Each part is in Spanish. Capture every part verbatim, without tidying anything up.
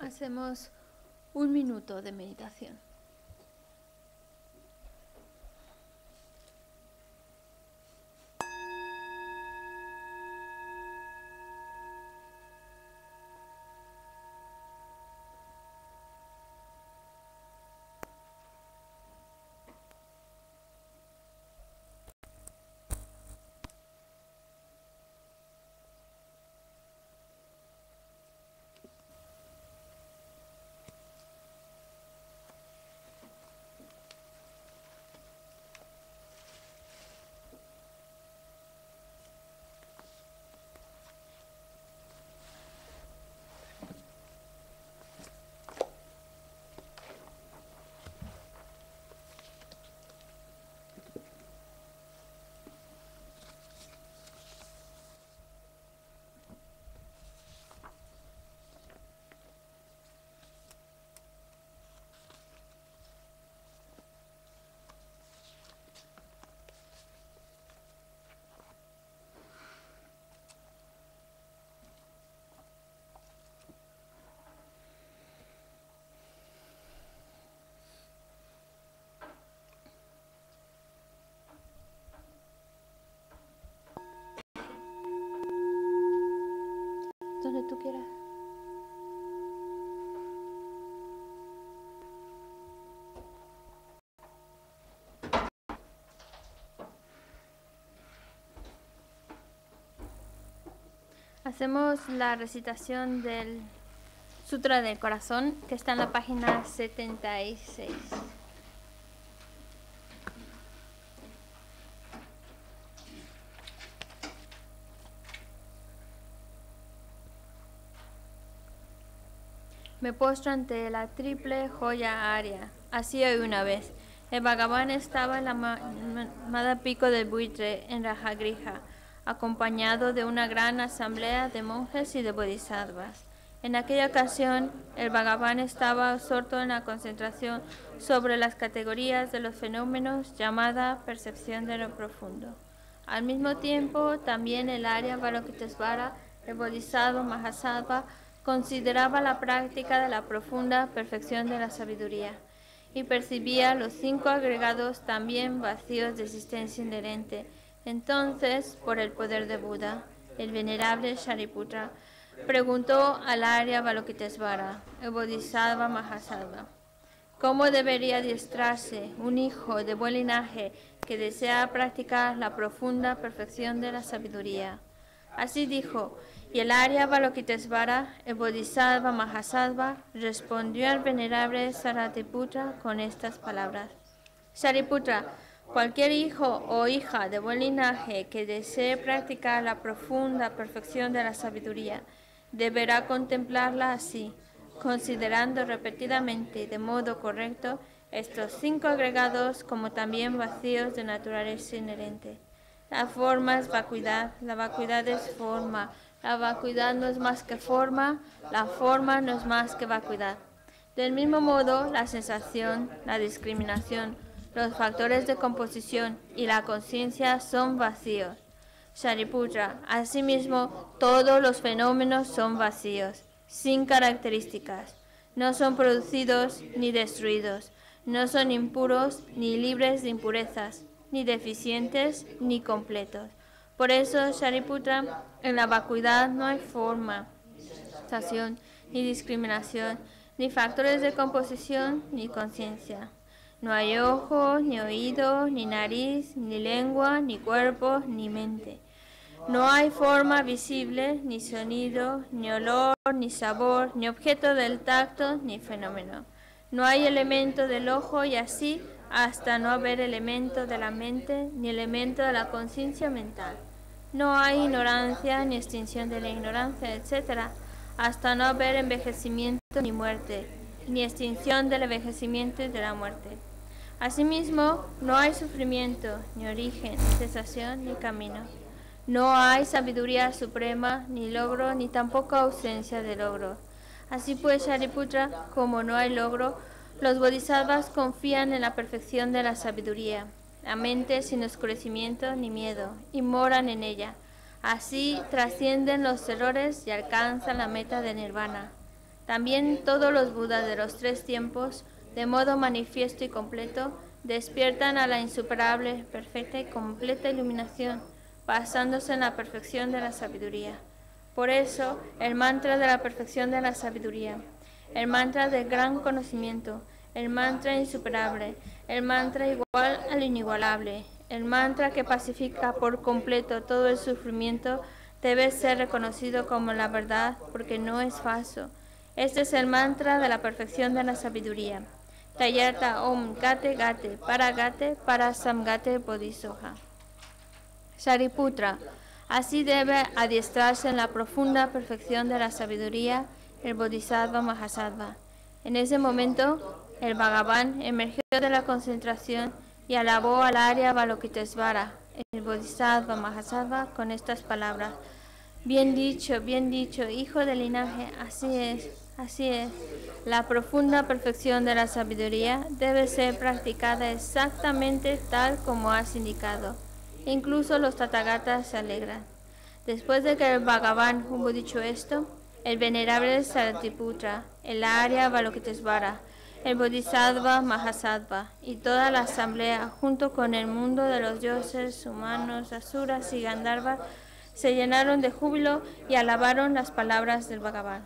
Hacemos un minuto de meditación. Donde tú quieras. Hacemos la recitación del Sutra del Corazón, que está en la página setenta y seis. Me postro ante la triple joya Arya. Así hoy una vez. El Bhagavan estaba en la amada pico del buitre en Rajagrija, acompañado de una gran asamblea de monjes y de bodhisattvas. En aquella ocasión, el Bhagavan estaba absorto en la concentración sobre las categorías de los fenómenos llamada percepción de lo profundo. Al mismo tiempo, también el Arya Avalokitesvara, el bodhisattva Mahasattva, consideraba la práctica de la profunda perfección de la sabiduría y percibía los cinco agregados también vacíos de existencia inherente. Entonces, por el poder de Buda, el venerable Shariputra preguntó al Arya Avalokitesvara, el bodhisattva Mahasattva, ¿cómo debería adiestrarse un hijo de buen linaje que desea practicar la profunda perfección de la sabiduría? Así dijo, y el Arya Avalokitesvara, el bodhisattva Mahasattva, respondió al venerable Shariputra con estas palabras. Shariputra, cualquier hijo o hija de buen linaje que desee practicar la profunda perfección de la sabiduría, deberá contemplarla así, considerando repetidamente y de modo correcto estos cinco agregados como también vacíos de naturaleza inherente. La forma es vacuidad, la vacuidad es forma, la vacuidad no es más que forma, la forma no es más que vacuidad. Del mismo modo, la sensación, la discriminación, los factores de composición y la conciencia son vacíos. Shariputra, asimismo, todos los fenómenos son vacíos, sin características. No son producidos ni destruidos, no son impuros ni libres de impurezas, ni deficientes ni completos. Por eso, Shariputra, en la vacuidad no hay forma, sensación, ni discriminación, ni factores de composición, ni conciencia. No hay ojo, ni oído, ni nariz, ni lengua, ni cuerpo, ni mente. No hay forma visible, ni sonido, ni olor, ni sabor, ni objeto del tacto, ni fenómeno. No hay elemento del ojo y así hasta no haber elemento de la mente, ni elemento de la conciencia mental. No hay ignorancia, ni extinción de la ignorancia, etcétera, hasta no haber envejecimiento ni muerte, ni extinción del envejecimiento y de la muerte. Asimismo, no hay sufrimiento, ni origen, ni cesación, ni camino. No hay sabiduría suprema, ni logro, ni tampoco ausencia de logro. Así pues, Shariputra, como no hay logro, los bodhisattvas confían en la perfección de la sabiduría, la mente sin oscurecimiento ni miedo, y moran en ella. Así trascienden los errores y alcanzan la meta de nirvana. También todos los Budas de los tres tiempos, de modo manifiesto y completo, despiertan a la insuperable, perfecta y completa iluminación, basándose en la perfección de la sabiduría. Por eso, el mantra de la perfección de la sabiduría, el mantra del gran conocimiento, el mantra insuperable, el mantra igual al inigualable, el mantra que pacifica por completo todo el sufrimiento, debe ser reconocido como la verdad porque no es falso. Este es el mantra de la perfección de la sabiduría. Tayata Om Gate Gate Para Gate Para Samgate Bodhisoha. Shariputra, así debe adiestrarse en la profunda perfección de la sabiduría el Bodhisattva Mahasattva. En ese momento, el Bhagavan emergió de la concentración y alabó al Arya Avalokitesvara, el Bodhisattva Mahasattva, con estas palabras: bien dicho, bien dicho, hijo del linaje, así es, así es. La profunda perfección de la sabiduría debe ser practicada exactamente tal como has indicado. Incluso los Tathagatas se alegran. Después de que el Bhagavan hubo dicho esto, el venerable Sariputra, el Arya Avalokitesvara, el Bodhisattva Mahasattva y toda la asamblea, junto con el mundo de los dioses, humanos, asuras y Gandharvas, se llenaron de júbilo y alabaron las palabras del Bhagavan.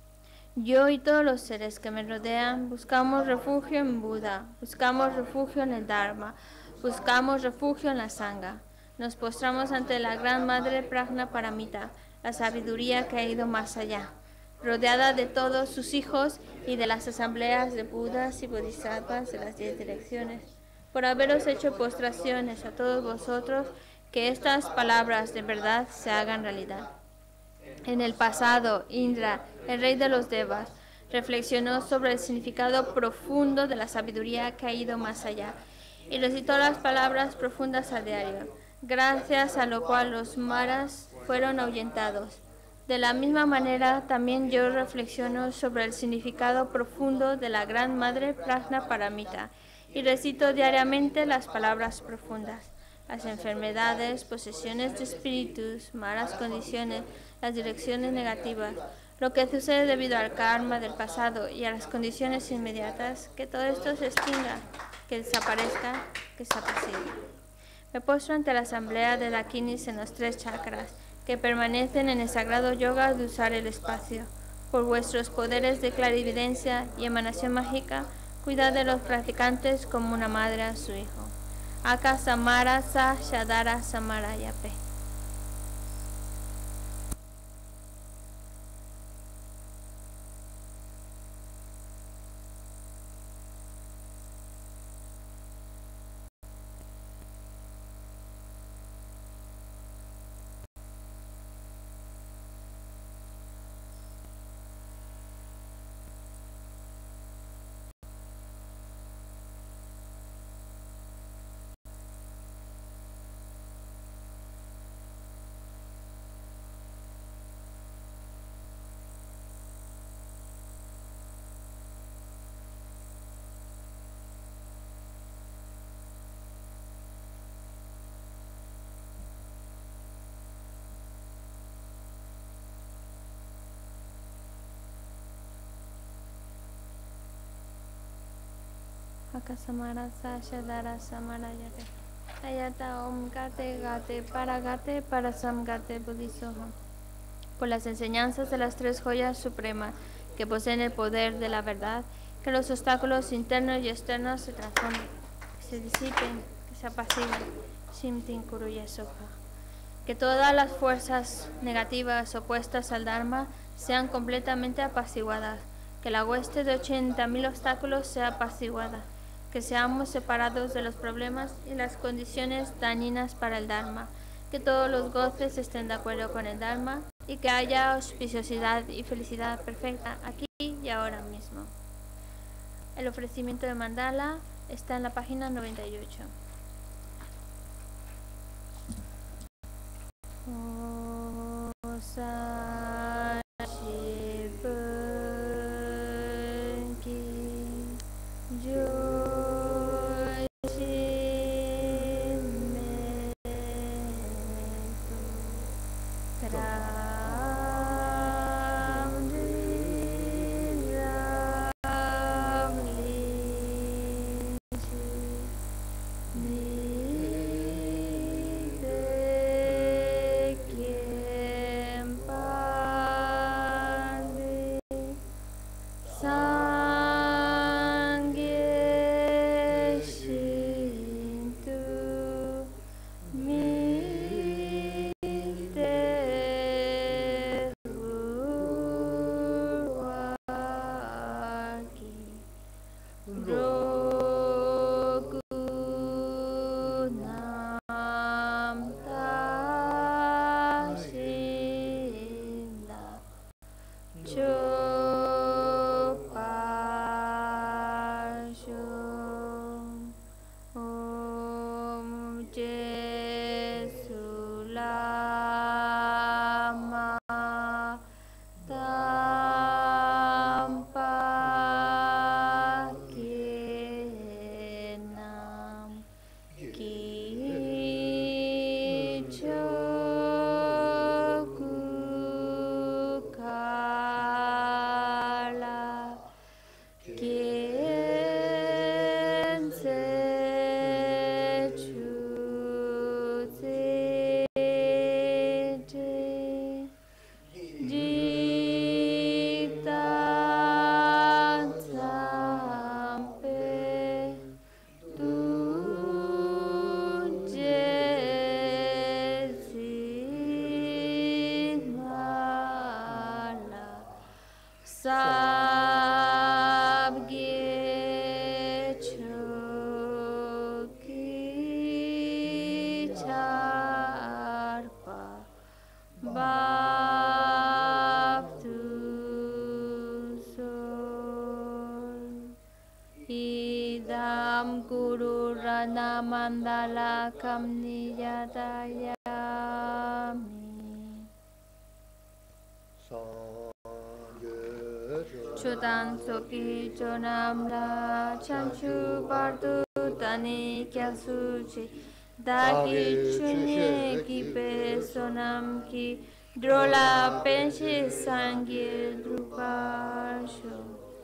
Yo y todos los seres que me rodean buscamos refugio en Buda, buscamos refugio en el Dharma, buscamos refugio en la Sangha. Nos postramos ante la Gran Madre Prajna Paramita, la sabiduría que ha ido más allá, rodeada de todos sus hijos y de las asambleas de Budas y Bodhisattvas de las diez direcciones. Por haberos hecho postraciones a todos vosotros, que estas palabras de verdad se hagan realidad. En el pasado, Indra, el rey de los Devas, reflexionó sobre el significado profundo de la sabiduría que ha ido más allá y recitó las palabras profundas a diario, gracias a lo cual los maras fueron ahuyentados. De la misma manera, también yo reflexiono sobre el significado profundo de la Gran Madre Prajna Paramita y recito diariamente las palabras profundas. Las enfermedades, posesiones de espíritus, malas condiciones, las direcciones negativas, lo que sucede debido al karma del pasado y a las condiciones inmediatas, que todo esto se extinga, que desaparezca, que se apacigue. Me postro ante la asamblea de Dakinis en los tres chakras, que permanecen en el sagrado yoga de usar el espacio. Por vuestros poderes de clarividencia y emanación mágica, cuidad de los practicantes como una madre a su hijo. Aka Samara Sa Shadara Samara Yape. Akasamara Sashadara Samarayate. Ayata Om Gate Gate Para Gate Para Samgate Bodhisoha. Por las enseñanzas de las tres joyas supremas que poseen el poder de la verdad, que los obstáculos internos y externos se transformen, que se disipen, que se apaciguen. Shimtin Kuruya Soha. Que todas las fuerzas negativas opuestas al Dharma sean completamente apaciguadas, que la hueste de ochenta mil obstáculos sea apaciguada, que seamos separados de los problemas y las condiciones dañinas para el Dharma, que todos los goces estén de acuerdo con el Dharma y que haya auspiciosidad y felicidad perfecta aquí y ahora mismo. El ofrecimiento de mandala está en la página noventa y ocho. idam guru rana mandala kamniyatayami. Chodan soki chonam la chanchu bardu tani kyasuchi dagi chunye ki pe sonam ki drola penshi sangi drupasho.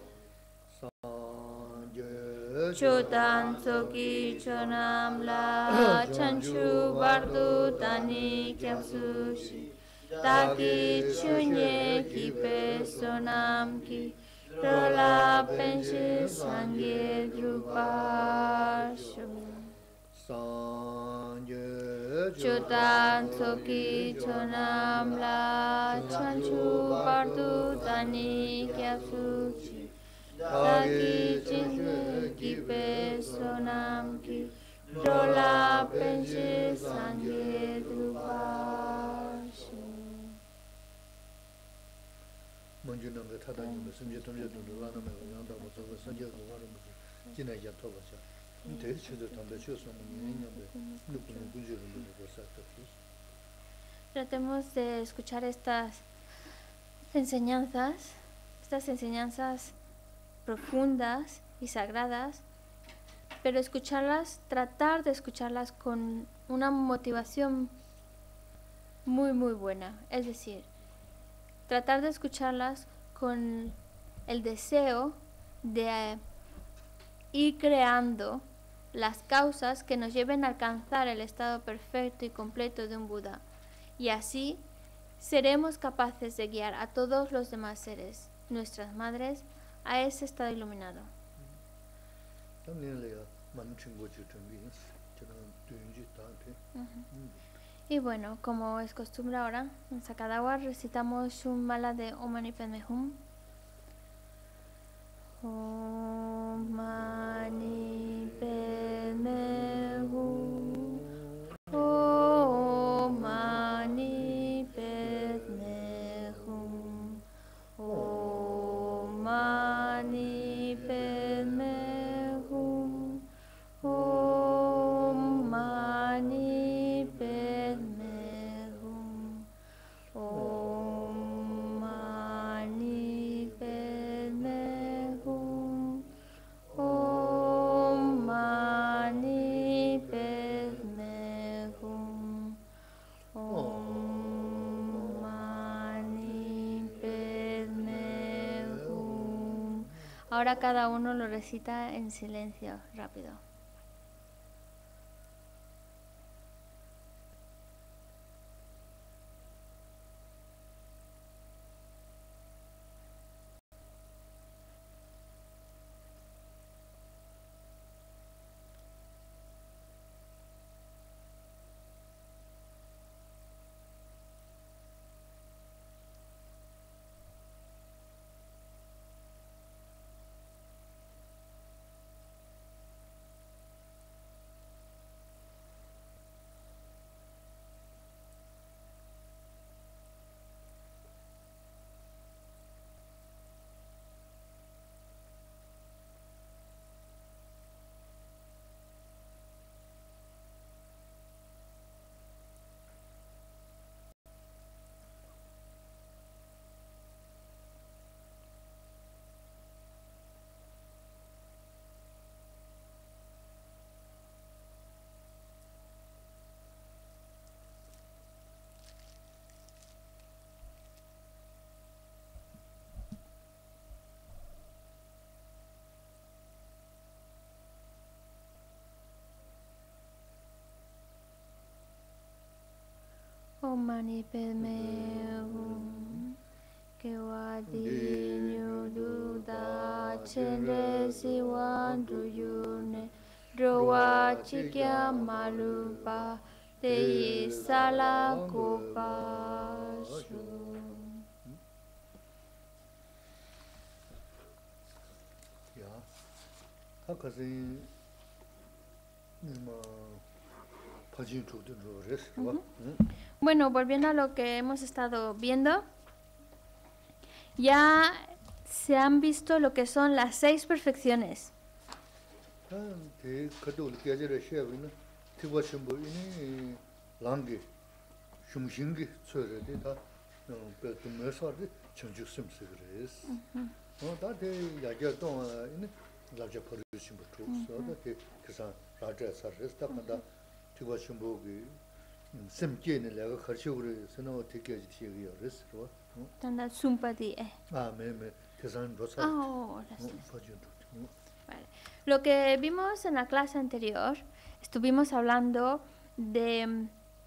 Chodan soki chonam la chanchu bardu tani kyasuchi dagi chunye ki pe sonam ki drola penshi sangi drupasho. Chodan soki chonam la chanchu bardu tani kyasuchi dagi chunye ki pe sonam ki drola penshi sangi drupasho. Tratemos de escuchar estas enseñanzas, estas enseñanzas profundas y sagradas, pero escucharlas, tratar de escucharlas con una motivación muy muy buena, es decir, tratar de escucharlas con el deseo de ir creando las causas que nos lleven a alcanzar el estado perfecto y completo de un Buda. Y así seremos capaces de guiar a todos los demás seres, nuestras madres, a ese estado iluminado. Uh-huh. Y bueno, como es costumbre ahora, en Sakadawa recitamos un mala de Om Mani Padme Hum. Om Mani Padme Hum. Om Mani Padme Hum. Om Mani Padme Hum. Om Mani Padme Hum. Om Mani Padme Hum. Om Mani Padme Hum. Om Mani Padme Hum. Ahora cada uno lo recita en silencio, rápido. Om Mani Padme Hum. Kewadi Nyududa Chenre Siwan Duyune Drowa Chikya Malupa Teyi Sala Kopashu. Uh-huh. Bueno, volviendo a lo que hemos estado viendo, ya se han visto lo que son las seis perfecciones. 대 그도 깨져를 쉐비는 티버신 보이니 랑게 shum신기 소리데 다 배도 메서드 전죽심 쓰그레스 어 다데 야겨도 이네 라저 버리신 것도 없어도 그래서 라저 서스다 간다 티버신 보기 심게는 내가 같이 그래서는 어떻게 지시요 그랬어 Tanda zumpadi. 아 매매 계산 로사 Oh, Vale. Lo que vimos en la clase anterior, estuvimos hablando de mm,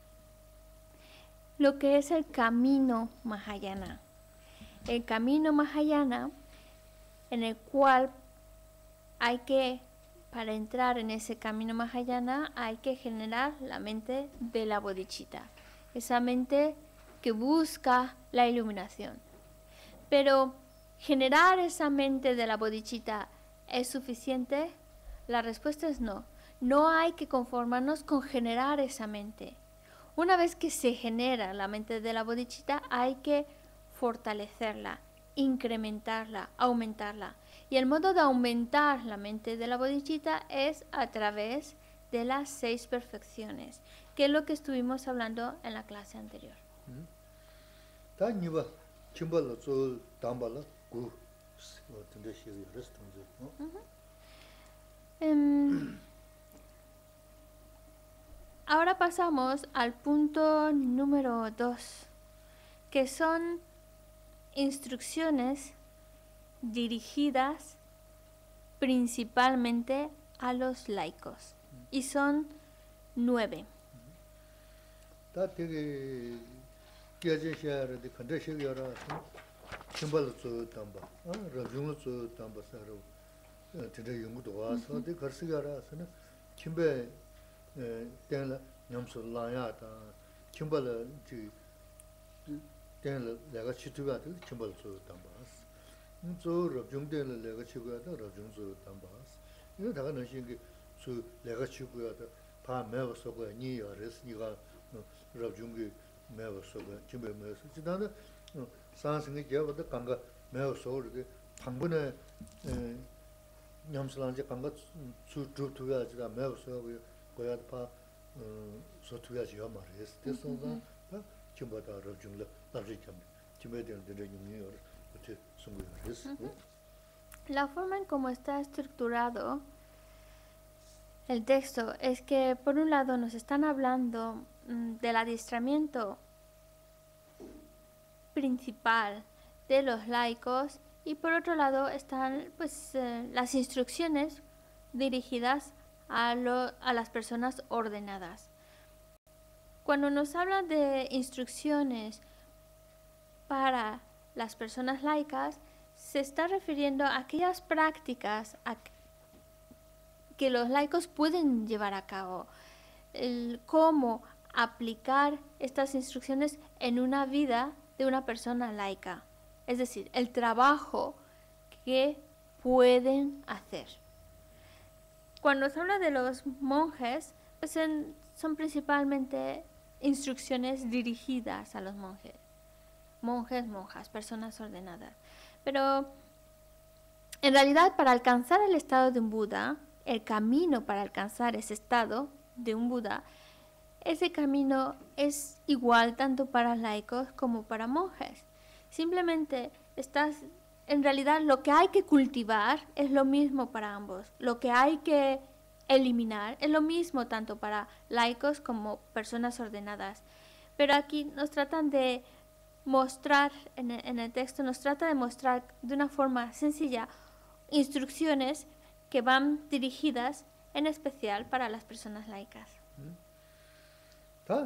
lo que es el camino Mahayana. El camino Mahayana en el cual hay que, para entrar en ese camino Mahayana, hay que generar la mente de la bodhicitta, esa mente que busca la iluminación. Pero generar esa mente de la bodhicitta, ¿es suficiente? La respuesta es no. No hay que conformarnos con generar esa mente. Una vez que se genera la mente de la bodhicitta, hay que fortalecerla, incrementarla, aumentarla. Y el modo de aumentar la mente de la bodhicitta es a través de las seis perfecciones, que es lo que estuvimos hablando en la clase anterior. Um, ahora pasamos al punto número dos, que son instrucciones dirigidas principalmente a los laicos, y son nueve. Today you go to us, so the Garcia, Kimbe, then Yamso Layata, Kimbala, then Lagachitua, Kimbal so Tambas. So Rajung de Lagachuata, Rajung so Tambas. You know, the Nashi to Lagachuata, Pa Meva Soga, Ni or Res, Niga, Rajungi, Meva Soga, Kimbe Meva, Chidana, Sansing Java, the Kanga, Meva Soga, Panguna. 냠슬한테 간거 수두두가지가 매우서 고야파 소투가지요 말이에요. 그래서 김보다 러중을 나르점 김에대는 되는 어떻게 숨고요. La forma en cómo está estructurado el texto es que por un lado nos están hablando mm, del adiestramiento principal de los laicos. Y por otro lado están pues, eh, las instrucciones dirigidas a, lo, a las personas ordenadas. Cuando nos habla de instrucciones para las personas laicas, se está refiriendo a aquellas prácticas a que los laicos pueden llevar a cabo. El cómo aplicar estas instrucciones en una vida de una persona laica. Es decir, el trabajo que pueden hacer. Cuando se habla de los monjes, pues en, son principalmente instrucciones dirigidas a los monjes. Monjes, monjas, personas ordenadas. Pero en realidad, para alcanzar el estado de un Buda, el camino para alcanzar ese estado de un Buda, ese camino es igual tanto para laicos como para monjes. Simplemente estás, en realidad lo que hay que cultivar es lo mismo para ambos. Lo que hay que eliminar es lo mismo tanto para laicos como personas ordenadas. Pero aquí nos tratan de mostrar, en el, en el texto nos trata de mostrar de una forma sencilla instrucciones que van dirigidas en especial para las personas laicas. ¿Tá?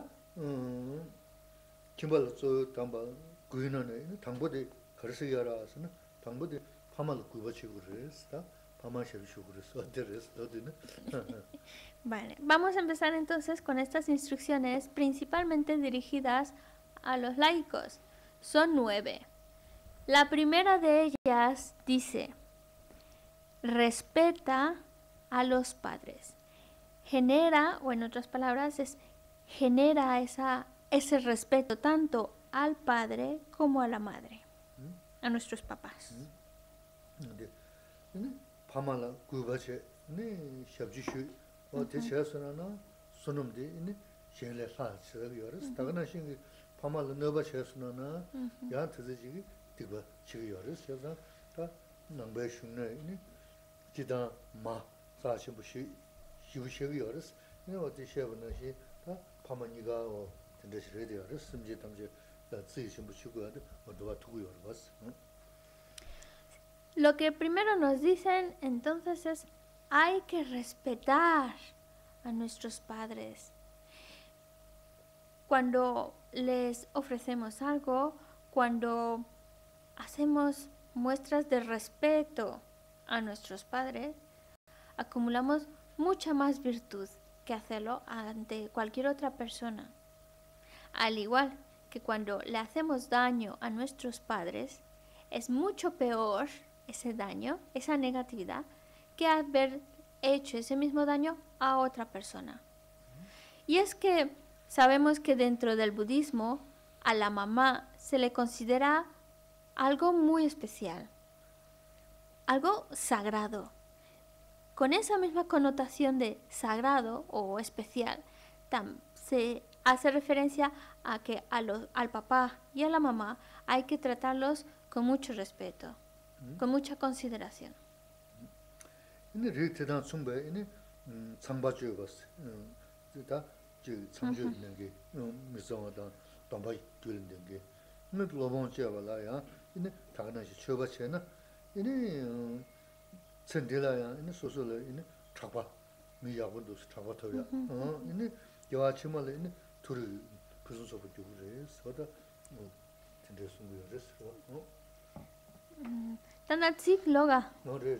구인원에 당보대 거르시야라서는 당보대 파마를 구버치고 그랬다. 파마셔시고 그랬어. 어디랬어? 어디는? Vale, vamos a empezar entonces con estas instrucciones principalmente dirigidas a los laicos. Son nueve. La primera de ellas dice: respeta a los padres. Genera, o en otras palabras, es genera esa, ese respeto tanto al padre como a la madre, ¿Mm? a nuestros papás. Pamala gubache 네 샵지슈 어 대체서나 손음데 네 셴레 사치를 열었어 다가나 신 파말 너바 셰스나 야 드지기 디바 지기 열었어 그래서 다 남배 슝네 네 지다 마 사시부시 시부시기 열었어 네 어디 셰브나시 다 파마니가 어 된대시를 열었어 심지 담지自己心不去过的我都要tuvo 열었어 Lo que primero nos dicen entonces es, hay que respetar a nuestros padres. Cuando les ofrecemos algo, cuando hacemos muestras de respeto a nuestros padres, acumulamos mucha más virtud que hacerlo ante cualquier otra persona. Al igual que cuando le hacemos daño a nuestros padres, es mucho peor ese daño, esa negatividad, que haber hecho ese mismo daño a otra persona. Y es que sabemos que dentro del budismo a la mamá se le considera algo muy especial, algo sagrado. Con esa misma connotación de sagrado o especial, tam, se hace referencia a que a los, al papá y a la mamá hay que tratarlos con mucho respeto. Con mucha consideración. 근데 리트단 충분히 이제 참바주고 봤어. 다 저 참주 있는 게 미성하다 담바이 들는 게. 근데 로본체발아야. 이제 다가나시 쳐바체나. 이제 천딜아야. 이제 소소를 이제 잡아. 미야고도 잡아터야. 어. 이제 여아치말 이제 둘이 무슨 소리 주고 그래. 서다 뭐 진짜 숨겨졌어. 어. Tanatsik loga.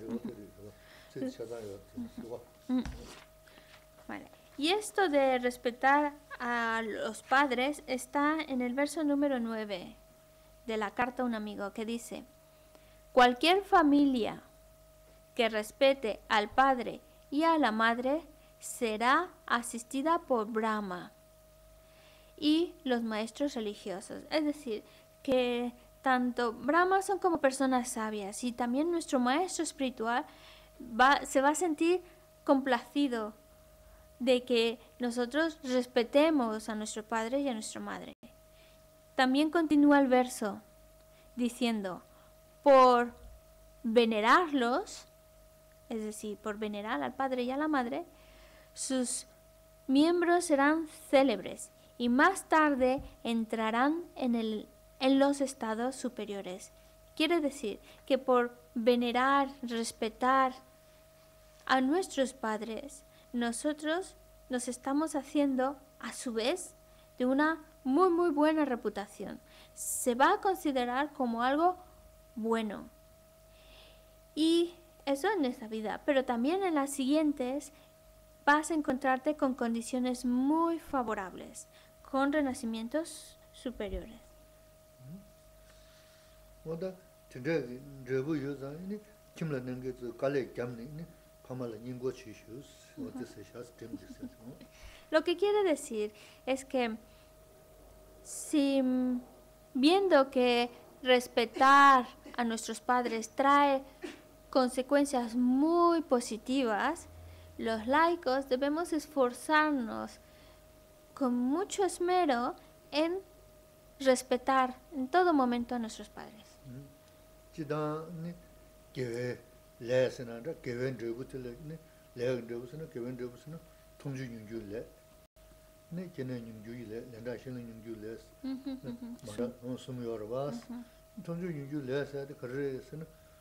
Vale. Y esto de respetar a los padres está en el verso número nueve de la carta a un amigo que dice: cualquier familia que respete al padre y a la madre será asistida por Brahma y los maestros religiosos. Es decir, que tanto Brahma son como personas sabias y también nuestro maestro espiritual va, se va a sentir complacido de que nosotros respetemos a nuestro padre y a nuestra madre. También continúa el verso diciendo, por venerarlos, es decir, por venerar al padre y a la madre, sus miembros serán célebres y más tarde entrarán en el en los estados superiores. Quiere decir que por venerar, respetar a nuestros padres, nosotros nos estamos haciendo, a su vez, de una muy muy buena reputación. Se va a considerar como algo bueno. Y eso en esta vida, pero también en las siguientes vas a encontrarte con condiciones muy favorables, con renacimientos superiores. 뭐다 진짜 저부 요자니 김라 능게 저 갈래 겸니 파말은 인고 치슈스 어디서 샤스 템지스 Lo que quiere decir es que si viendo que respetar a nuestros padres trae consecuencias muy positivas, los laicos debemos esforzarnos con mucho esmero en respetar en todo momento a nuestros padres. 지다니 개회 레스나다 개회 드부틀네 레은 드부스나 개회 드부스나 통주 윤주래 네 걔네 윤주이래 내가 신은 윤주래 맞아 어 숨이 얼어봐스 통주 윤주래서 그래서는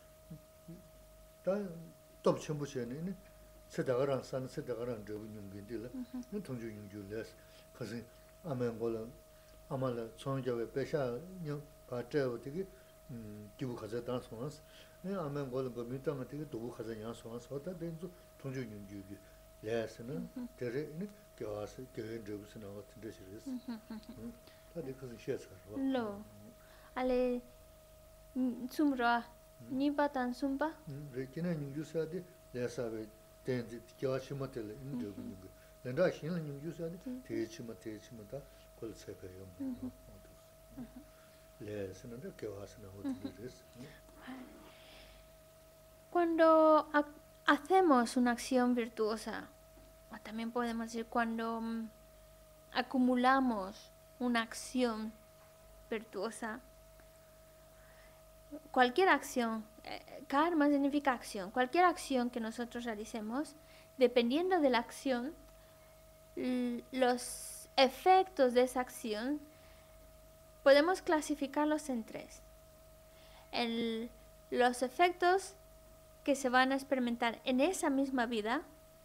다 톱첨부셔네 세다가랑 산 세다가랑 드부 윤빈들 통주 윤주래 그래서 아멘고는 아마라 총자의 배샤 녀 바트어 되게 음 기부 가져 단소스 네 아멘 걸은 거 밑에만 되게 도구 가져 양소스 어다 된도 통주 윤주기 레스는 데레는 교와서 교회 들으서 나와 드시르스 음 다들 그것은 시에서 로 알레 숨라 니바탄 숨바 음 레키나 윤주사데 레사베 된지 교와시 못을 인도 그 내가 신은 윤주사데 대치마 대치마다 걸세배요 Cuando hacemos una acción virtuosa, o también podemos decir cuando um, acumulamos una acción virtuosa, cualquier acción, eh, karma significa acción, cualquier acción que nosotros realicemos, dependiendo de la acción, los efectos de esa acción podemos clasificarlos en tres. El, los efectos que se van a experimentar en esa misma vida.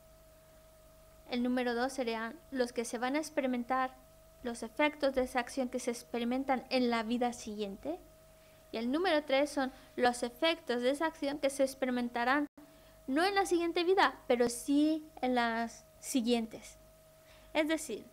El número dos serían los que se van a experimentar, los efectos de esa acción que se experimentan en la vida siguiente. Y el número tres son los efectos de esa acción que se experimentarán no en la siguiente vida, pero sí en las siguientes. Es decir,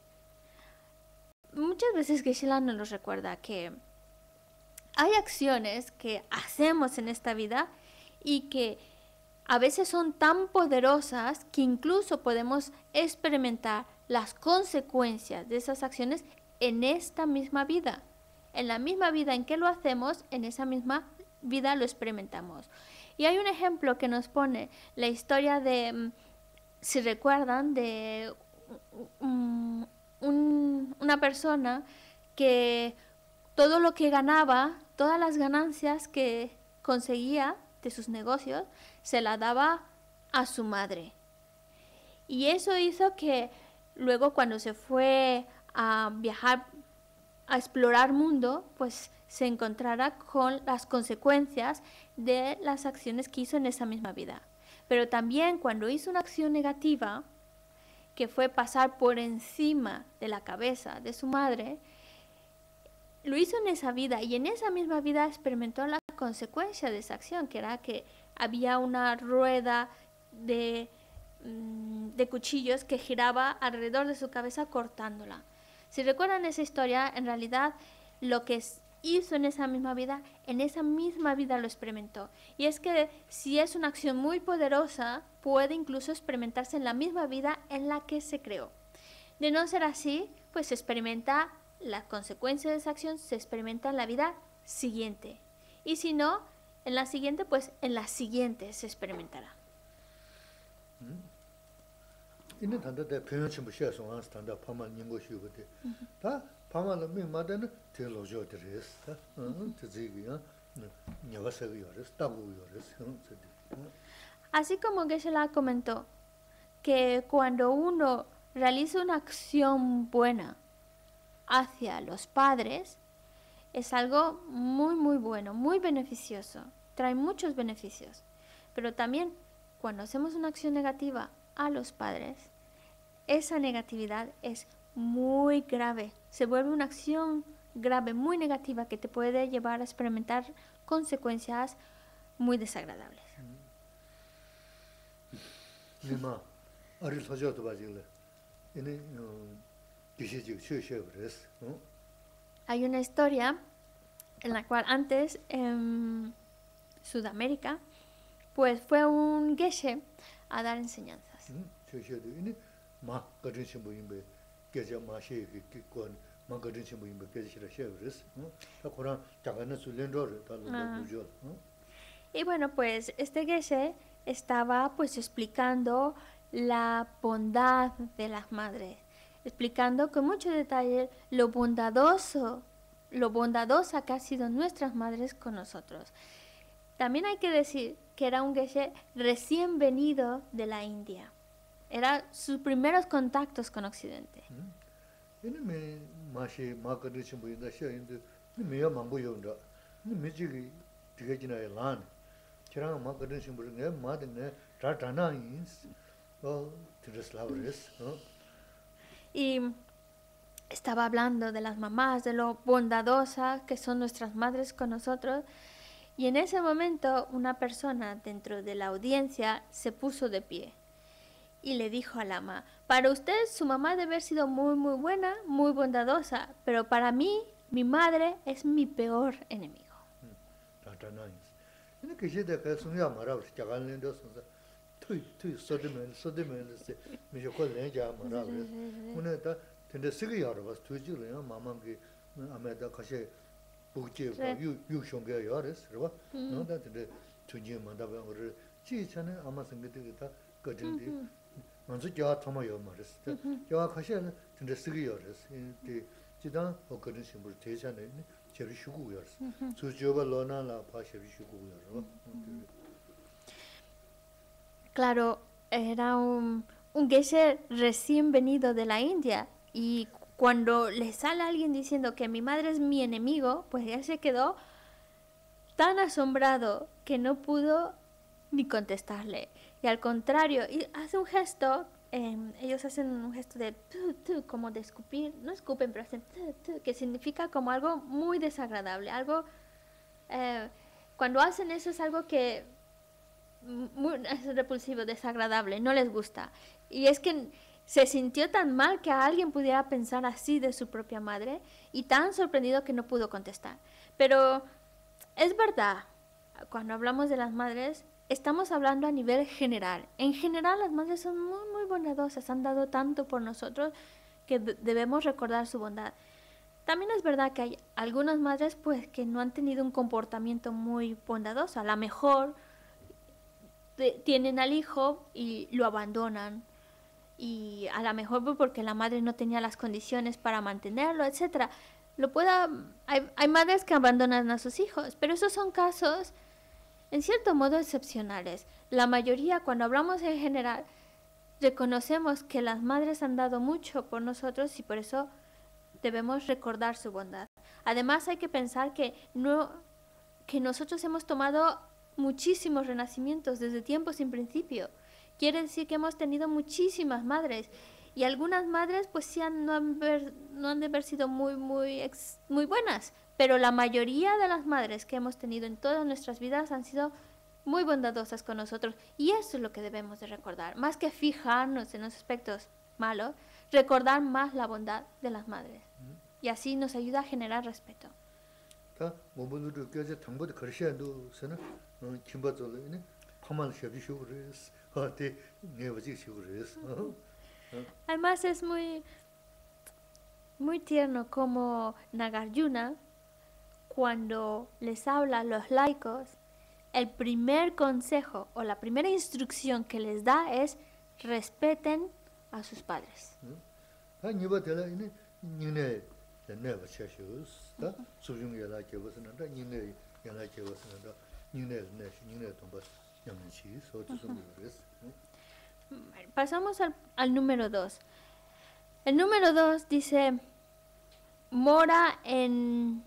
muchas veces Geshe-la nos recuerda que hay acciones que hacemos en esta vida y que a veces son tan poderosas que incluso podemos experimentar las consecuencias de esas acciones en esta misma vida. En la misma vida en que lo hacemos, en esa misma vida lo experimentamos. Y hay un ejemplo que nos pone la historia de, si recuerdan, de um, un, una persona que todo lo que ganaba, todas las ganancias que conseguía de sus negocios, se la daba a su madre. Y eso hizo que luego cuando se fue a viajar, a explorar mundo, pues se encontrara con las consecuencias de las acciones que hizo en esa misma vida. Pero también cuando hizo una acción negativa, que fue pasar por encima de la cabeza de su madre, lo hizo en esa vida y en esa misma vida experimentó la consecuencia de esa acción, que era que había una rueda de, de cuchillos que giraba alrededor de su cabeza cortándola. Si recuerdan esa historia, en realidad lo que hizo en esa misma vida, en esa misma vida lo experimentó. Y es que si es una acción muy poderosa, puede incluso experimentarse en la misma vida en la que se creó. De no ser así, pues se experimenta la consecuencia de esa acción, se experimenta en la vida siguiente. Y si no, en la siguiente, pues en la siguiente se experimentará. 이는 단다데 표현 좀 시에서 와서 단다 파만 인고 쉬고데 다 파만은 미마데는 텔로조드레스 응 저지기야 녀가서가 요레스 따고 요레스 Así como Geshe-la comentó que cuando uno realiza una acción buena hacia los padres, es algo muy muy bueno, muy beneficioso, trae muchos beneficios. Pero también cuando hacemos una acción negativa a los padres, esa negatividad es muy grave, se vuelve una acción grave, muy negativa, que te puede llevar a experimentar consecuencias muy desagradables. Lima, Ari Sajoto Bajile, ini Geshe-ji Shue-shue-bres, ¿no? Hay una historia en la cual antes en Sudamérica, pues fue un geshe a dar enseñanzas. 마 거든 신부 임베 계자 마시 기권 마 거든 신부 임베 계시라 쉐브스 어 고란 작은 술렌로를 달로 누죠. Y bueno, pues este geshe estaba pues explicando la bondad de las madres, explicando con mucho detalle lo bondadoso, lo bondadosa que han sido nuestras madres con nosotros. También hay que decir que era un geshe recién venido de la India. Eran sus primeros contactos con Occidente. Y estaba hablando de las mamás, de lo bondadosas que son nuestras madres con nosotros. Y en ese momento una persona dentro de la audiencia se puso de pie y le dijo al ama: para usted su mamá debe haber sido muy muy buena, muy bondadosa, pero para mí, mi madre es mi peor enemigo. chi chane ama sangati ta gajindi manzu gya thama yo maris gya khasha tinde sigi yoris de jidan okadin simbur te chane chebi shugu yoris su joba lona la pa chebi shugu yoris. Claro, era un, un geshe recién venido de la India y cuando le sale alguien diciendo que mi madre es mi enemigo, pues él se quedó tan asombrado que no pudo ni contestarle. Y al contrario, y hace un gesto, eh, ellos hacen un gesto de tu, tu, como de escupir, no escupen, pero hacen tu, tu, que significa como algo muy desagradable, algo... Eh, cuando hacen eso es algo que muy, es repulsivo, desagradable, no les gusta. Y es que se sintió tan mal que alguien pudiera pensar así de su propia madre y tan sorprendido que no pudo contestar. Pero es verdad, cuando hablamos de las madres, estamos hablando a nivel general. En general las madres son muy, muy bondadosas, han dado tanto por nosotros que debemos recordar su bondad. También es verdad que hay algunas madres pues que no han tenido un comportamiento muy bondadoso. A lo mejor tienen al hijo y lo abandonan. Y a lo mejor porque la madre no tenía las condiciones para mantenerlo, etcétera. Lo pueda, hay, hay madres que abandonan a sus hijos, pero esos son casos en cierto modo excepcionales. La mayoría, cuando hablamos en general, reconocemos que las madres han dado mucho por nosotros y por eso debemos recordar su bondad. Además hay que pensar que, no, que nosotros hemos tomado muchísimos renacimientos desde tiempos sin principio. Quiere decir que hemos tenido muchísimas madres y algunas madres pues sí han, no, han ver, no han de haber sido muy, muy, ex, muy buenas, pero la mayoría de las madres que hemos tenido en todas nuestras vidas han sido muy bondadosas con nosotros y eso es lo que debemos de recordar, más que fijarnos en los aspectos malos, recordar más la bondad de las madres y así nos ayuda a generar respeto. Además es muy, muy tierno como Nagarjuna, cuando les habla a los laicos, el primer consejo o la primera instrucción que les da es respeten a sus padres. Pasamos al, al número dos. El número dos dice, mora en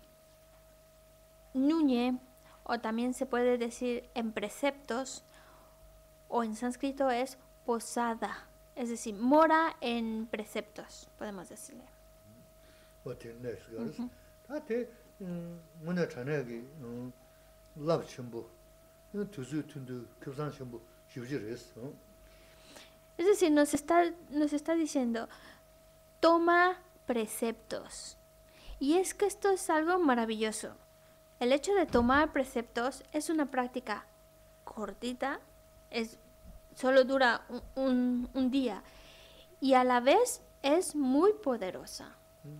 Ñuñe, o también se puede decir en preceptos, o en sánscrito es posada, es decir, mora en preceptos, podemos decirle. Uh-huh. Es decir, nos está, nos está diciendo, toma preceptos. Y es que esto es algo maravilloso. El hecho de tomar preceptos es una práctica cortita, es, solo dura un, un, un día, y a la vez es muy poderosa.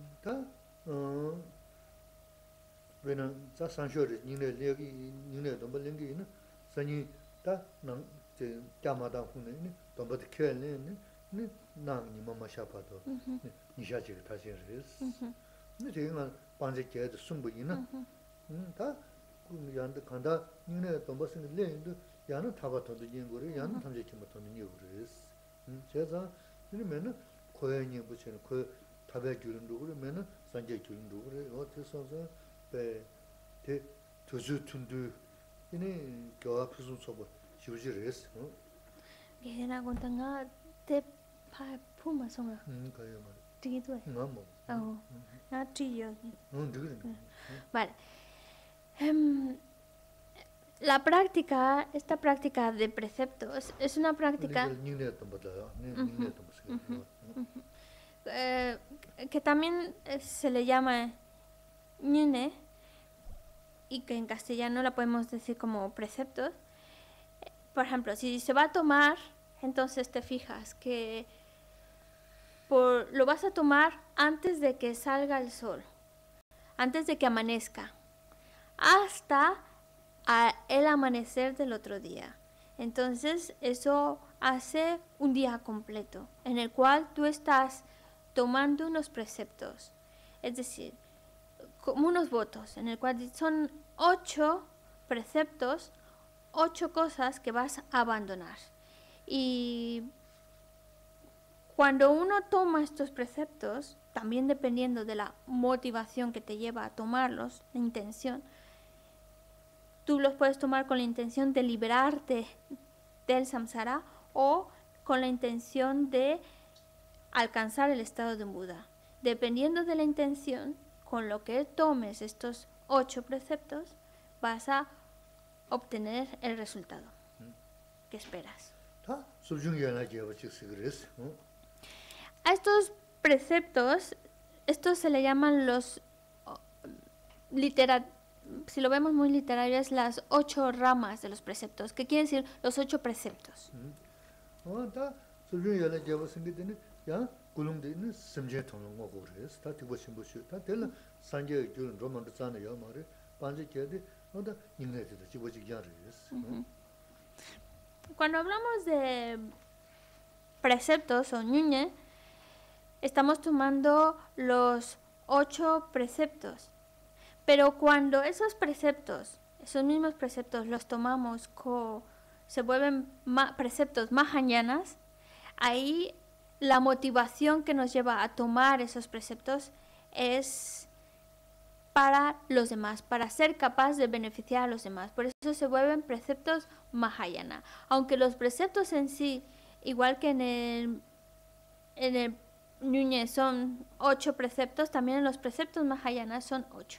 다 양도 간다 니네 돈버스는 레인도 야는 타바토도 인고를 야는 탐제 김부터는 이거를 제가 이러면은 고연이 붙이는 그 타베 규른도 그러면은 산제 규른도 그래 어때서서 배대 두주tundu 이네 교화 무슨 소보 지우지를 했어 얘나 건당가 대 파푸마 송아 음 가요 말 되기도 해 뭐 어 나 tío 응 그래 vale. Um, la práctica, esta práctica de preceptos es una práctica uh-huh, uh-huh, uh-huh. Eh, que también se le llama ñune y que en castellano la podemos decir como preceptos. Por ejemplo, si se va a tomar, entonces te fijas que por, lo vas a tomar antes de que salga el sol, antes de que amanezca, hasta a el amanecer del otro día. Entonces eso hace un día completo en el cual tú estás tomando unos preceptos, es decir, como unos votos, en el cual son ocho preceptos, ocho cosas que vas a abandonar. Y cuando uno toma estos preceptos, también dependiendo de la motivación que te lleva a tomarlos, la intención, tú los puedes tomar con la intención de liberarte del samsara o con la intención de alcanzar el estado de un Buda. Dependiendo de la intención, con lo que tomes estos ocho preceptos, vas a obtener el resultado que esperas. A estos preceptos, estos se le llaman los litera, si lo vemos muy literario, es las ocho ramas de los preceptos, que quiere decir los ocho preceptos. Cuando hablamos de preceptos o ñuñe, estamos tomando los ocho preceptos. Pero cuando esos preceptos, esos mismos preceptos los tomamos, co, se vuelven ma, preceptos mahayanas, ahí la motivación que nos lleva a tomar esos preceptos es para los demás, para ser capaz de beneficiar a los demás. Por eso se vuelven preceptos mahayana. Aunque los preceptos en sí, igual que en el, en el ñuñe son ocho preceptos, también en los preceptos mahayanas son ocho.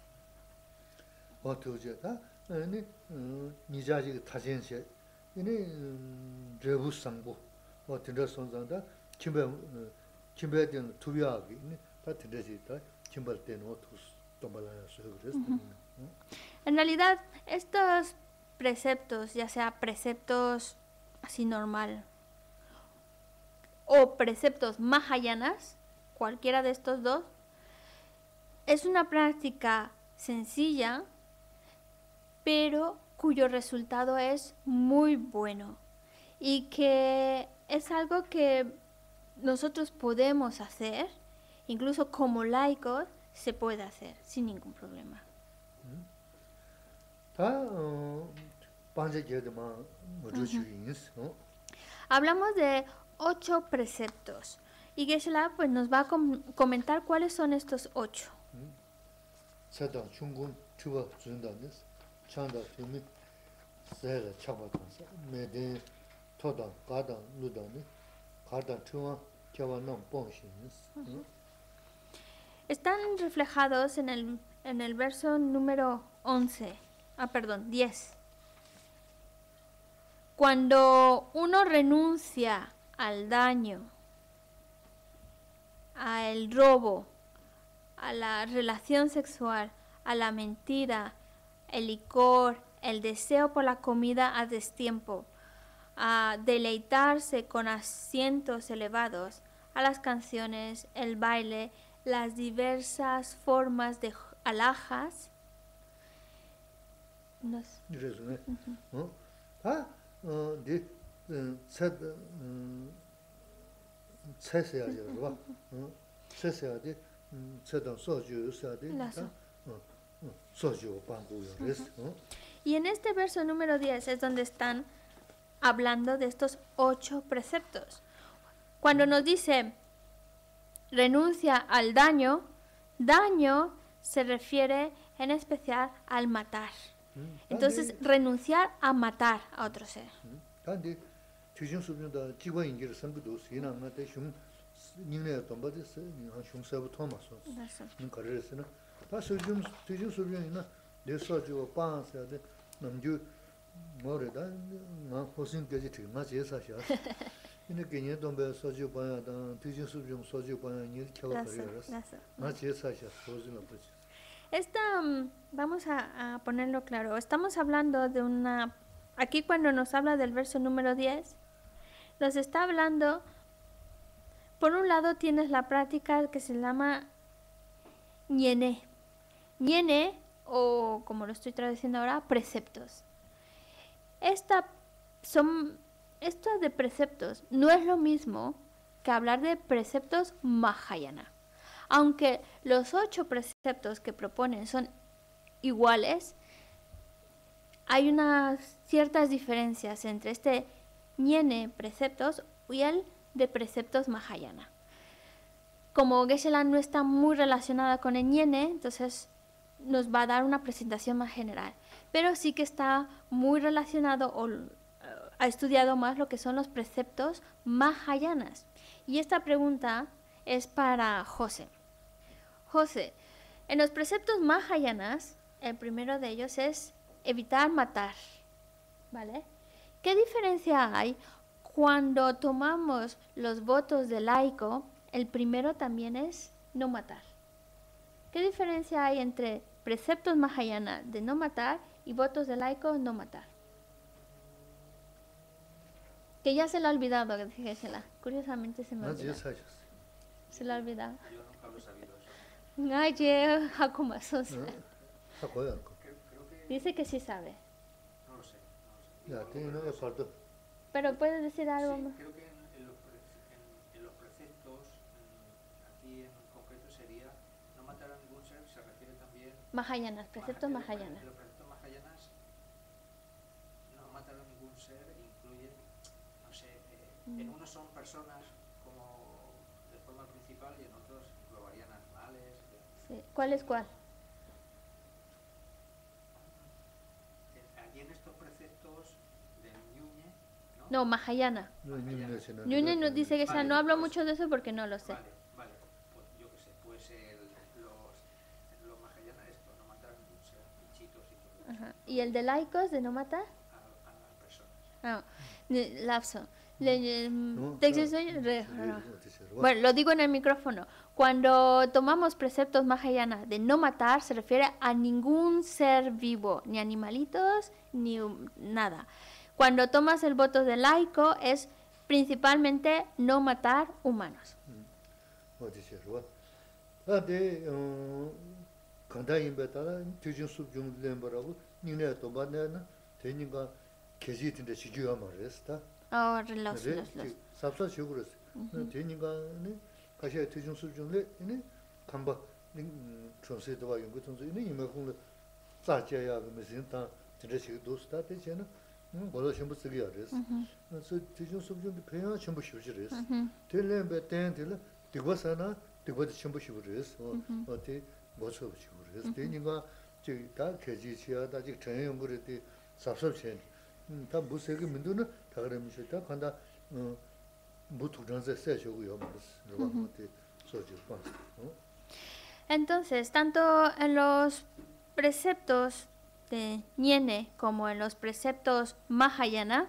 Uh-huh. En realidad, estos preceptos, ya sea preceptos así normal o preceptos mahayanas, cualquiera de estos dos, es una práctica sencilla, pero cuyo resultado es muy bueno y que es algo que nosotros podemos hacer, incluso como laicos, se puede hacer sin ningún problema. Uh-huh. Hablamos de ocho preceptos y Geshe-la pues nos va a com comentar cuáles son estos ocho. Uh-huh. Están reflejados en el, en el verso número once, ah, perdón, diez. Cuando uno renuncia al daño, al robo, a la relación sexual, a la mentira, el licor, el deseo por la comida a destiempo, a deleitarse con asientos elevados, a las canciones, el baile, las diversas formas de alhajas. No sé. Uh-huh. Y en este verso número diez es donde están hablando de estos ocho preceptos. Cuando nos dice renuncia al daño, daño se refiere en especial al matar. Entonces, renunciar a matar a otro ser. Esta, vamos a, a ponerlo claro, estamos hablando de una, aquí cuando nos habla del verso número diez, nos está hablando, por un lado tienes la práctica que se llama ñene, ñene o como lo estoy traduciendo ahora, preceptos. Esta son esto de preceptos no es lo mismo que hablar de preceptos Mahayana. Aunque los ocho preceptos que proponen son iguales, hay unas ciertas diferencias entre este ñene preceptos y el de preceptos Mahayana. Como Geshe-la no está muy relacionada con el ñene, entonces nos va a dar una presentación más general. Pero sí que está muy relacionado o uh, ha estudiado más lo que son los preceptos Mahayanas. Y esta pregunta es para José. José, en los preceptos Mahayanas, el primero de ellos es evitar matar, ¿vale? ¿Qué diferencia hay cuando tomamos los votos de laico? El primero también es no matar. ¿Qué diferencia hay entre preceptos Mahayana de no matar y votos de laico no matar? Que ya se lo ha olvidado, fíjensela. Curiosamente se me ha olvidado. Se lo ha olvidado. Yo nunca lo he sabido eso. Ay, Hakuma Sosa. Creo que... Dice que sí sabe. No lo sé. No lo sé. Ya, tiene una parte. Pero puede decir algo Sí, más. creo que en, en, los, en, en los preceptos, en, aquí en concreto sería no matar a ningún ser, se refiere también... Mahayanas, preceptos Mahayanas. En los preceptos Mahayanas, no matar a ningún ser incluye, no sé, eh, mm. en unos son personas como de forma principal y en otros englobarían animales. Sí. ¿Cuál es cuál? Allí en estos preceptos del Ñuñe, ¿no? No, Mahayana. No, Ñuñe nos dice que vale, no hablo pues, mucho de eso porque no lo sé. Vale, vale, pues yo qué sé, pues el, los, los Mahayana esto, no matar ningún ser, bichitos y todo eso. Ajá. ¿Y el de laicos de no matar? A, a las personas. Ah, lapso. Le, no, claro. Bueno, lo digo en el micrófono. Cuando tomamos preceptos Mahayana de no matar, se refiere a ningún ser vivo, ni animalitos, ni nada. Cuando tomas el voto de laico, es principalmente no matar humanos. Oh, los, los, los. sabsa shigures. Teninga ne kasha tejun subjungle ne kamba chonse do wa yong chonse ne yima khong za jia ya ge mesin ta tire shi do sta te chena bodo shimbu sigi ya res. So tejun subjung de pya shimbu shibu res. Telen be ten tele digwa sana digwa de shimbu shibu res. O te boso shibu res. Teninga ji da keji chia da ji chen yong gure te sabsa chen. 다 무색이 민도는 다 그러면서 간다 Entonces, tanto en los preceptos de Ñene como en los preceptos Mahayana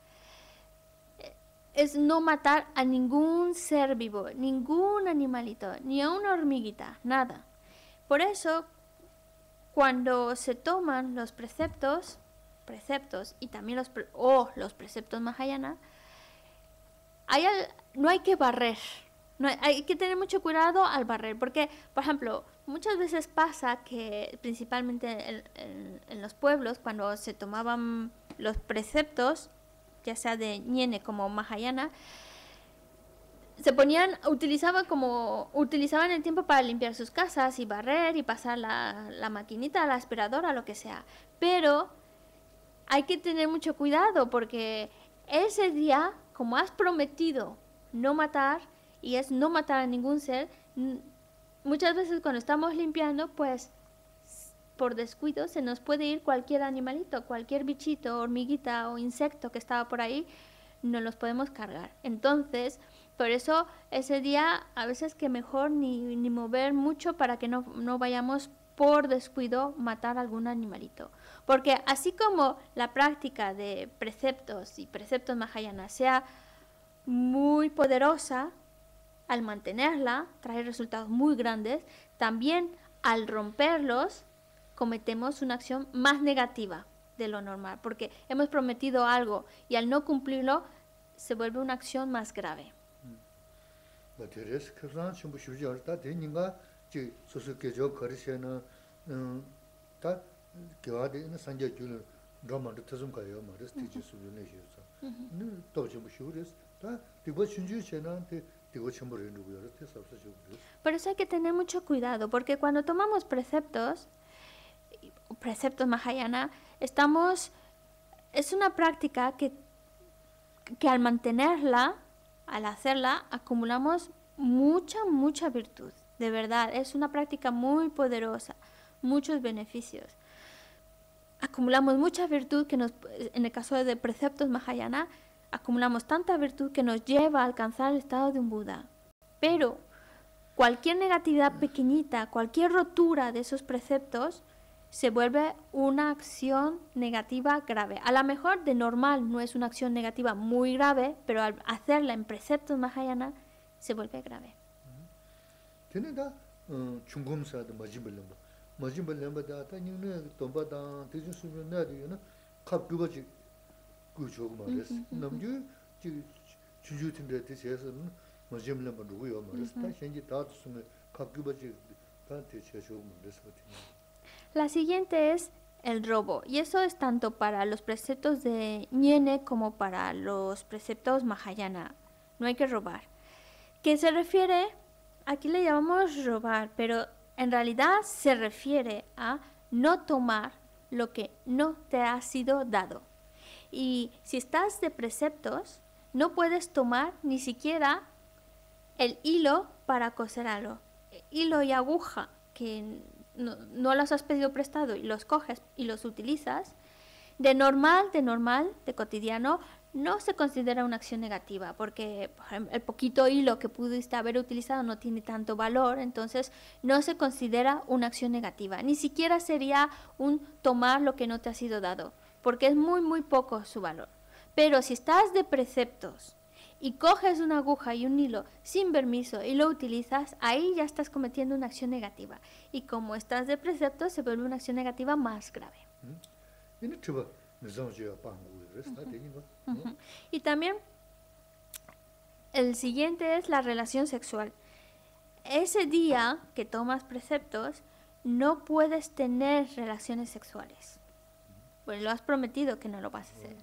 es no matar a ningún ser vivo, ningún animalito, ni a una hormiguita, nada. Por eso, cuando se toman los preceptos preceptos y también los pre o oh, los preceptos Mahayana, hay al, no hay que barrer, no hay, hay que tener mucho cuidado al barrer, porque, por ejemplo, muchas veces pasa que, principalmente en, en, en los pueblos, cuando se tomaban los preceptos, ya sea de Ñene como Mahayana, se ponían, utilizaban como, utilizaban el tiempo para limpiar sus casas y barrer y pasar la, la maquinita, la aspiradora, lo que sea, pero hay que tener mucho cuidado porque ese día, como has prometido no matar, y es no matar a ningún ser, muchas veces cuando estamos limpiando, pues por descuido se nos puede ir cualquier animalito, cualquier bichito, hormiguita o insecto que estaba por ahí, no los podemos cargar. Entonces, por eso ese día a veces que mejor ni, ni mover mucho para que no, no vayamos por descuido matar algún animalito. Porque así como la práctica de preceptos y preceptos Mahayana sea muy poderosa, al mantenerla trae resultados muy grandes, también al romperlos cometemos una acción más negativa de lo normal, porque hemos prometido algo y al no cumplirlo se vuelve una acción más grave. que va de una sanja julo drama de tazum kayo mares tiji suyo ne shiyasa. Ni to chimbo shiyures, ta tiba chunju chena te tigo chimbo rindu yores, te sabsa shiyures. Por eso hay que tener mucho cuidado, porque cuando tomamos preceptos, preceptos Mahayana, estamos, es una práctica que, que al mantenerla, al hacerla, acumulamos mucha, mucha virtud. De verdad, es una práctica muy poderosa, muchos beneficios. Acumulamos mucha virtud que nos, en el caso de preceptos Mahayana, acumulamos tanta virtud que nos lleva a alcanzar el estado de un Buda. Pero cualquier negatividad pequeñita, cualquier rotura de esos preceptos, se vuelve una acción negativa grave. A lo mejor de normal no es una acción negativa muy grave, pero al hacerla en preceptos Mahayana, se vuelve grave. Tiene da chungumsa de majimbelemba. Majimbelemba da ta nyune tomba da tejun suyo na de na kap guba ji gu chog mares. Namju ji chunju tinde de chesa majimbelemba ru yo mares. Ta shenji da sume kap guba ji ta te chesa mares. La siguiente es el robo, y eso es tanto para los preceptos de Ñene como para los preceptos Mahayana. No hay que robar. Que se refiere, aquí le llamamos robar, pero en realidad se refiere a no tomar lo que no te ha sido dado. Y si estás de preceptos, no puedes tomar ni siquiera el hilo para coser algo. Hilo y aguja que no, no los has pedido prestado y los coges y los utilizas, de normal, de normal, de cotidiano, no se considera una acción negativa, porque por ejemplo, el poquito hilo que pudiste haber utilizado no tiene tanto valor, entonces no se considera una acción negativa. Ni siquiera sería un tomar lo que no te ha sido dado, porque es muy, muy poco su valor. Pero si estás de preceptos y coges una aguja y un hilo sin permiso y lo utilizas, ahí ya estás cometiendo una acción negativa. Y como estás de preceptos, se vuelve una acción negativa más grave. Uh-huh. Uh-huh. Y también el siguiente es la relación sexual. Ese día que tomas preceptos, no puedes tener relaciones sexuales. Pues lo has prometido que no lo vas a hacer.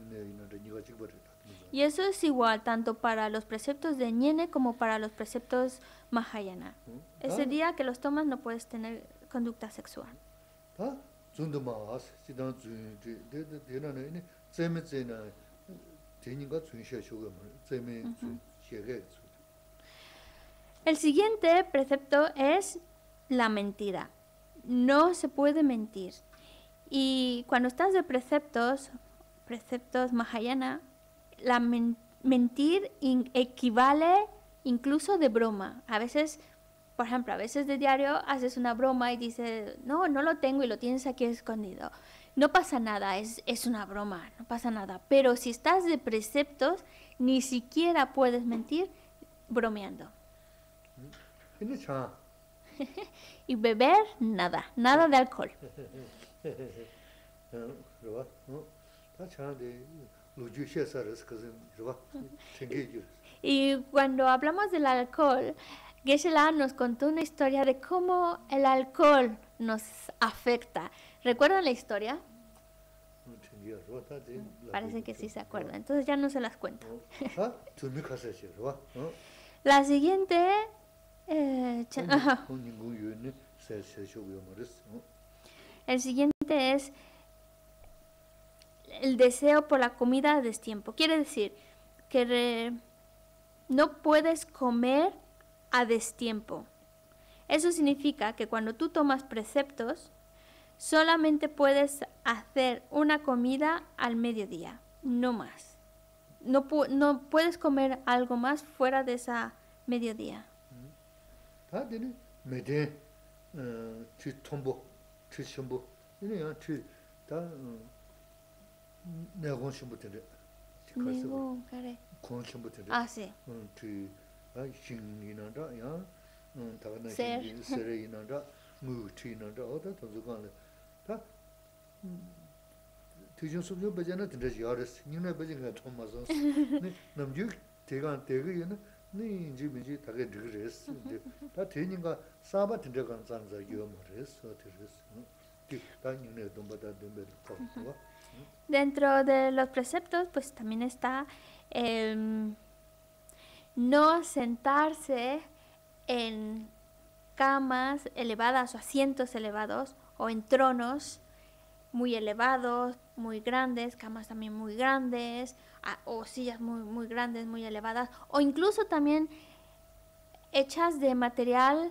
Y eso es igual tanto para los preceptos de Ñene como para los preceptos Mahayana. Ese día que los tomas no puedes tener conducta sexual. El siguiente precepto es la mentira. No se puede mentir. Y cuando estás de preceptos, preceptos Mahayana, la men mentir in equivale incluso de broma. A veces, por ejemplo, a veces de diario haces una broma y dices, no, no lo tengo y lo tienes aquí escondido. No pasa nada, es, es una broma, no pasa nada. Pero si estás de preceptos, ni siquiera puedes mentir bromeando. Y beber, nada, nada de alcohol. Y cuando hablamos del alcohol, Geshe-la nos contó una historia de cómo el alcohol nos afecta. ¿Recuerdan la historia? Parece que sí se acuerdan, entonces ya no se las cuento. La siguiente... Eh, el siguiente es el deseo por la comida a destiempo. Quiere decir que re, no puedes comer a destiempo. Eso significa que cuando tú tomas preceptos, solamente puedes hacer una comida al mediodía, no más. No, pu no puedes comer algo más fuera de esa mediodía. Ah, sí. Dentro de los preceptos, pues también está eh, no sentarse en camas elevadas o asientos elevados o en tronos muy elevados, muy grandes, camas también muy grandes, o sillas muy, muy grandes, muy elevadas, o incluso también hechas de material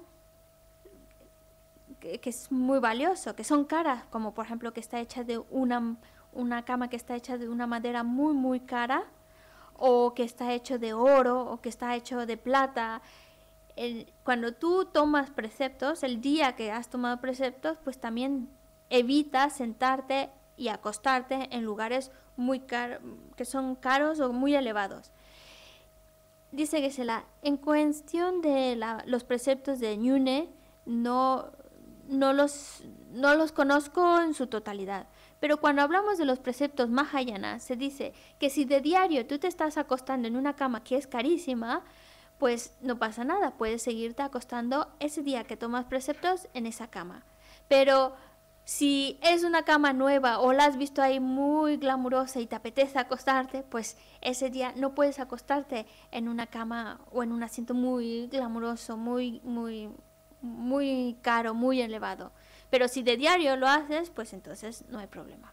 que, que es muy valioso, que son caras, como por ejemplo que está hecha de una, una cama que está hecha de una madera muy, muy cara, o que está hecho de oro, o que está hecho de plata. El, cuando tú tomas preceptos, el día que has tomado preceptos, pues también evita sentarte y acostarte en lugares muy car que son caros o muy elevados. Dice Geshe-la, en cuestión de la, los preceptos de Ñune, no, no, los, no los conozco en su totalidad. Pero cuando hablamos de los preceptos Mahayana, se dice que si de diario tú te estás acostando en una cama que es carísima, pues no pasa nada, puedes seguirte acostando ese día que tomas preceptos en esa cama. Pero si es una cama nueva o la has visto ahí muy glamurosa y te apetece acostarte, pues ese día no puedes acostarte en una cama o en un asiento muy glamuroso, muy, muy, muy caro, muy elevado. Pero si de diario lo haces, pues entonces no hay problema.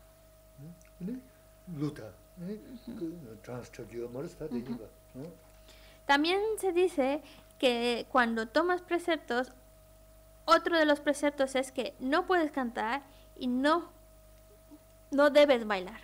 También se dice que cuando tomas preceptos, otro de los preceptos es que no puedes cantar y no, no debes bailar.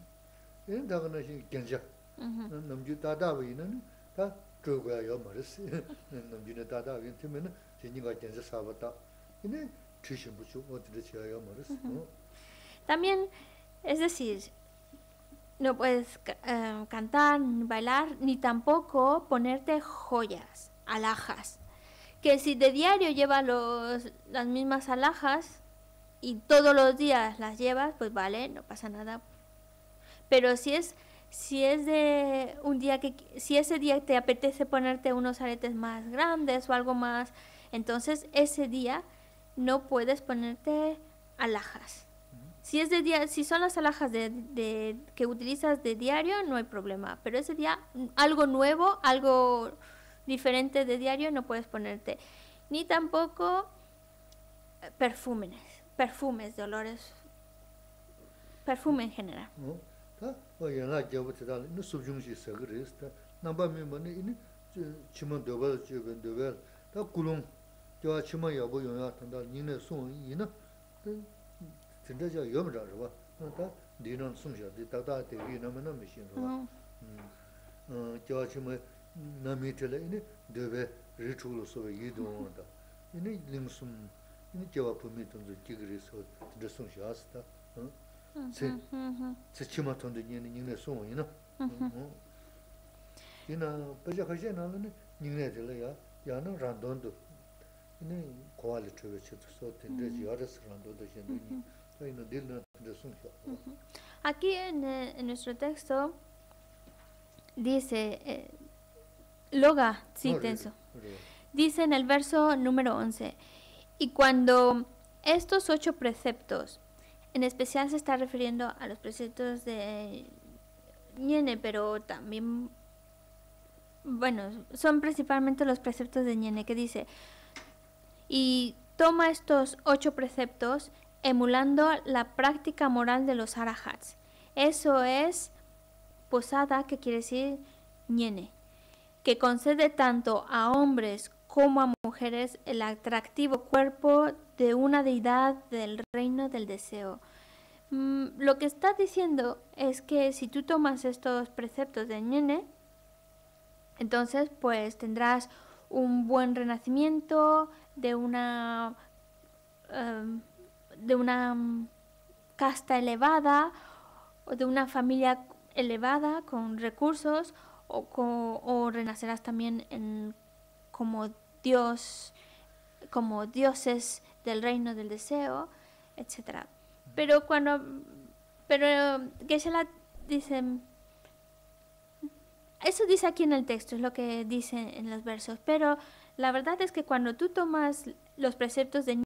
También, es decir, no puedes uh, cantar, ni bailar, ni tampoco ponerte joyas, alhajas. Que si de diario llevas los, las mismas alhajas y todos los días las llevas, pues vale, no pasa nada. Pero si es, si es de un día que, si ese día te apetece ponerte unos aretes más grandes o algo más, entonces ese día no puedes ponerte alhajas. Si es de día, si son las alhajas de, de, que utilizas de diario, no hay problema. Pero ese día, algo nuevo, algo diferente de diario no puedes ponerte. Ni tampoco perfumes, perfumes de olores, perfume en general. Aquí en, en nuestro texto dice, eh, Loga, sí, tenso. Dice en el verso número once, y cuando estos ocho preceptos, en especial se está refiriendo a los preceptos de Ñene, pero también, bueno, son principalmente los preceptos de Ñene, que dice, y toma estos ocho preceptos emulando la práctica moral de los arahats. Eso es posada, que quiere decir Ñene, que concede tanto a hombres como a mujeres el atractivo cuerpo de una deidad del reino del deseo. Mm, lo que está diciendo es que si tú tomas estos preceptos de Ñene, entonces pues tendrás un buen renacimiento de una um, de una um, casta elevada o de una familia elevada con recursos, o, con, o renacerás también en, como Dios, como dioses del reino del deseo, etcétera. Pero cuando, pero Geshe-la dice, eso dice aquí en el texto, es lo que dice en los versos, pero la verdad es que cuando tú tomas los preceptos de